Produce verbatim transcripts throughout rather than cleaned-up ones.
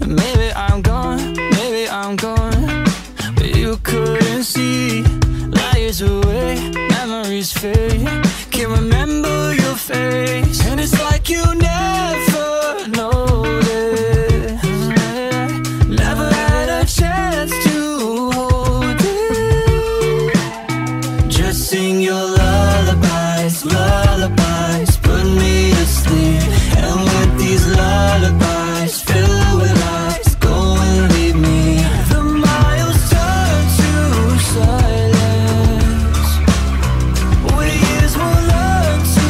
Maybe I'm gone, maybe I'm gone, but you couldn't see. Lies away, memories fade. Can't remember your face, and it's like you never noticed. Never had a chance to hold it. Just sing your lullabies, lullabies, put me to sleep. And with these lullabies filled with lies, go and leave me. The miles turn to silence. With years we'll learn to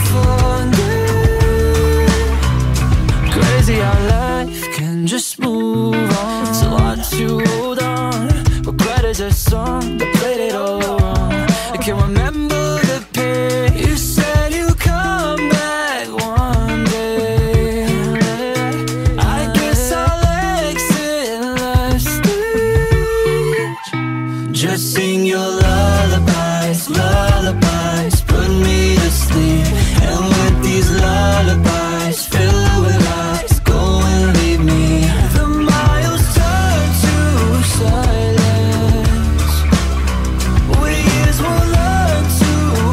forget. Crazy how life can just move on. It's a lot to hold on. Regret is a song that played it all wrong. I can't remember the pain. You said you come back one day. I guess I'll exit last stage. Just sing your lullabies, lullabies, put me to sleep. And with these lullabies filled with lies, go and leave me. The miles turn to silence. With years we'll learn to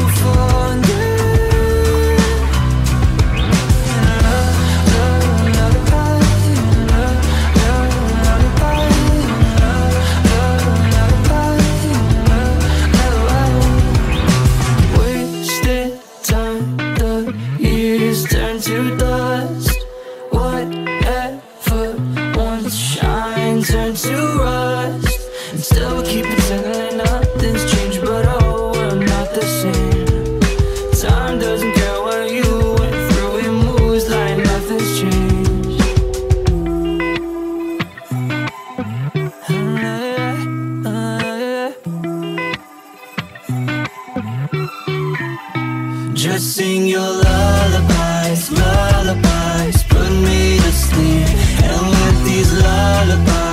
forget. Wasted time, the years turn to dust. Whatever once shine turn to rust. And still we keep pretending nothing's changed, but oh, we're not the same. Time doesn't care what you went through, it moves like nothing's changed. Just sing your lullabies, lullabies, put me to sleep. And with these lullabies